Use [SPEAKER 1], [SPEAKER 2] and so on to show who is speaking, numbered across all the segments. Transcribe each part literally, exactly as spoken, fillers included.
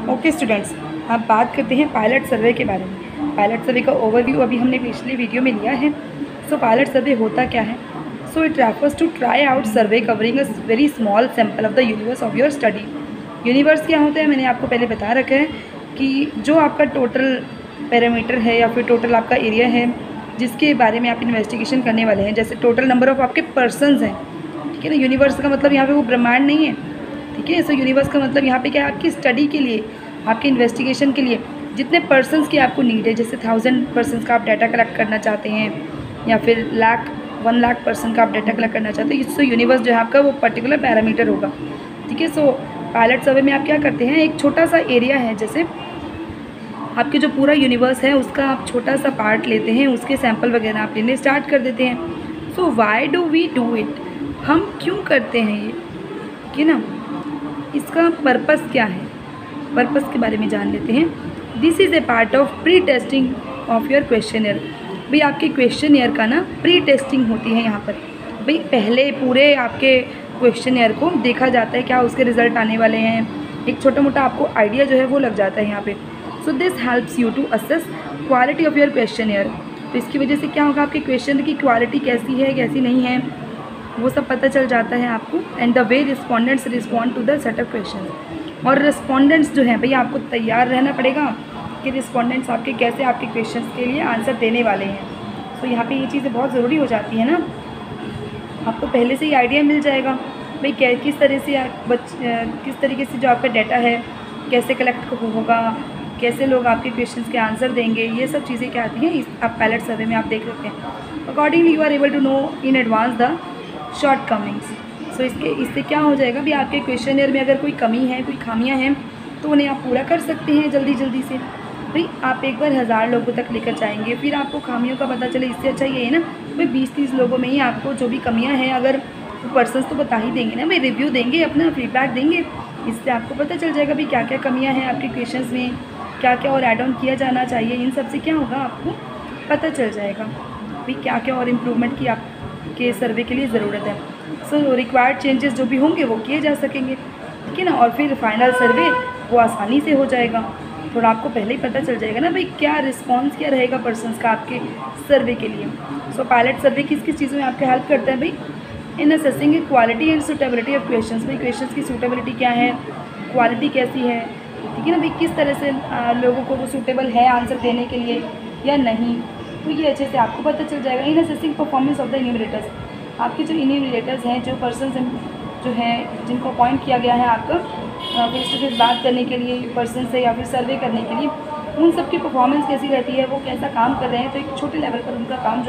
[SPEAKER 1] Okay students, अब बात करते हैं पायलट सर्वे के बारे में। पायलट सर्वे का ओवरव्यू अभी हमने पिछले वीडियो में लिया है। सो पायलट सर्वे होता क्या है? So it refers to try out survey covering a very small sample of the universe of your study. Universe क्या होता है मैंने आपको पहले बता रखा है कि जो आपका टोटल पैरामीटर है या फिर टोटल आपका एरिया है जिसके बारे में आप इन्वेस्टिगेशन करने वाले हैं, जैसे टोटल नंबर ऑफ आपके पर्सनस हैं, ठीक है ना। यूनिवर्स का मतलब यहाँ पे वो ब्रह्मांड नहीं है, ठीक है। सो यूनिवर्स का मतलब यहाँ पे क्या है, आपकी स्टडी के लिए, आपके इन्वेस्टिगेशन के लिए जितने पर्सनस की आपको नीड है, जैसे थाउजेंड पर्सनस का आप डाटा कलेक्ट करना चाहते हैं या फिर लाख वन लाख पर्सन का आप डाटा कलेक्ट करना चाहते हैं, इससे यूनिवर्स जो है आपका वो पर्टिकुलर पैरामीटर होगा, ठीक है। सो पायलट सर्वे में आप क्या करते हैं, एक छोटा सा एरिया है, जैसे आपके जो पूरा यूनिवर्स है उसका आप छोटा सा पार्ट लेते हैं, उसके सैंपल वगैरह आप लेने स्टार्ट कर देते हैं। So why do we do it, हम क्यों करते हैं ये, ठीक है ना। इसका पर्पस क्या है, पर्पस के बारे में जान लेते हैं। This is a part of pre testing of your questionnaire. भाई आपके क्वेश्चनियर का ना प्री टेस्टिंग होती है यहाँ पर। भाई पहले पूरे आपके क्वेश्चनियर को देखा जाता है, क्या उसके रिज़ल्ट आने वाले हैं, एक छोटा मोटा आपको आइडिया जो है वो लग जाता है यहाँ पे। So this helps you to assess quality of your questionnaire. तो इसकी वजह से क्या होगा, आपके क्वेश्चन की क्वालिटी कैसी है कैसी नहीं है वो सब पता चल जाता है आपको। And the way respondents respond to the set of question. और रिस्पोंडेंट्स जो हैं भैया आपको तैयार रहना पड़ेगा कि रिस्पोंडेंट्स आपके कैसे आपके क्वेश्चंस के लिए आंसर देने वाले हैं। सो so, यहाँ पे ये चीज़ें बहुत ज़रूरी हो जाती है ना, आपको पहले से ही आइडिया मिल जाएगा भाई क्या किस तरह से बच किस तरीके से जो आपका डाटा है कैसे कलेक्ट होगा, कैसे लोग आपके क्वेश्चंस के आंसर देंगे, ये सब चीज़ें क्या आती हैं इस आप पायलट सर्वे में आप देख सकते हैं। Accordingly you are able to know in advance the shortcomings. So इसके इससे क्या हो जाएगा भी आपके क्वेश्चनियर में अगर कोई कमी है, कोई खामियां हैं तो उन्हें आप पूरा कर सकते हैं जल्दी जल्दी से। भाई आप एक बार हज़ार लोगों तक लेकर जाएंगे, फिर आपको खामियों का पता चले, इससे अच्छा ये है ना भाई बीस तीस लोगों में ही आपको जो भी कमियां हैं, अगर पर्सनस तो बता ही देंगे ना भाई, रिव्यू देंगे, अपना फीडबैक देंगे, इससे आपको पता चल जाएगा भाई क्या क्या कमियाँ हैं आपके क्वेश्चंस में, क्या क्या और ऐड ऑन किया जाना चाहिए। इन सब से क्या होगा, आपको पता चल जाएगा भाई क्या क्या और इम्प्रूवमेंट की आपके सर्वे के लिए ज़रूरत है। सो रिक्वायर्ड चेंजेस जो भी होंगे वो किए जा सकेंगे, ठीक है ना। और फिर फाइनल सर्वे वो आसानी से हो जाएगा, थोड़ा आपको पहले ही पता चल जाएगा ना भाई क्या रिस्पॉन्स क्या रहेगा पर्सनस का आपके सर्वे के लिए। सो पायलट सर्वे किस किस चीज़ों में आपके हेल्प करता है भाई, in assessing quality and suitability of questions. भाई क्वेश्चंस की सूटेबिलिटी क्या है, क्वालिटी कैसी है, ठीक है ना भाई, किस तरह से आ, लोगों को वो सूटेबल है आंसर देने के लिए या नहीं, तो ये अच्छे से आपको पता चल जाएगा। In assessing performance of the enumerators, आपके जो इन्यूमरेटर्स हैं, जो पर्सन जो हैं जिनको अपॉइंट किया गया है आपका फेस टू फेस बात करने के लिए पर्सन से या फिर सर्वे करने के लिए, उन सब की परफॉर्मेंस कैसी रहती है, वो कैसा काम कर रहे हैं, तो एक छोटे लेवल पर उनका काम जो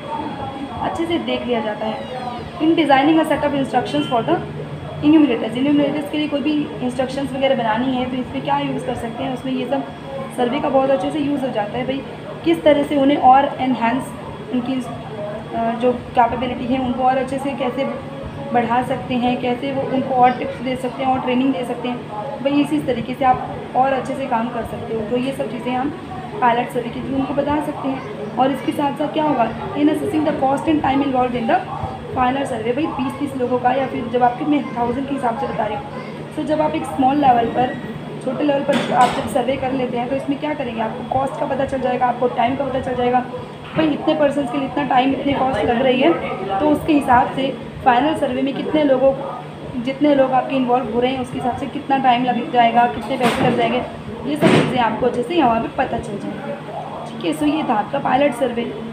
[SPEAKER 1] है अच्छे से देख लिया जाता है। In designing a set of instructions for the enumerators, enumerators के लिए कोई भी इंस्ट्रक्शंस वगैरह बनानी है तो इस पर क्या यूज़ कर सकते हैं, उसमें ये सब सर्वे का बहुत अच्छे से यूज़ हो जाता है। भाई किस तरह से उन्हें और एनहांस, उनकी जो कैपेबिलिटी है उनको और अच्छे से कैसे बढ़ा सकते हैं, कैसे वो उनको और टिप्स दे सकते हैं और ट्रेनिंग दे सकते हैं, भाई इसी तरीके से आप और अच्छे से काम कर सकते हो। तो ये सब चीज़ें हम पायलट सर्वे के थ्रू उनको बता सकते हैं। और इसके साथ साथ क्या होगा, in assessing the cost and time involve in the final survey. भाई बीस तीस लोगों का या फिर जब आपके मैं थाउजेंड के हिसाब से बता रही हूँ, तो जब आप एक स्मॉल लेवल पर, छोटे लेवल पर आप जब सर्वे कर लेते हैं तो इसमें क्या करेंगे, आपको कॉस्ट का पता चल जाएगा, आपको टाइम का पता चल जाएगा, भाई इतने पर्सन्स के लिए इतना टाइम इतने कॉस्ट लग रही है, तो उसके हिसाब से फाइनल सर्वे में कितने लोगों जितने लोग आपके इन्वॉल्व हो रहे हैं उसके हिसाब से कितना टाइम लग जाएगा, कितने पैसे लग जाएंगे, ये सब चीज़ें आपको अच्छे से यहाँ पर पता चल जाएंगी, ठीक है। सो ये था आपका पायलट सर्वे।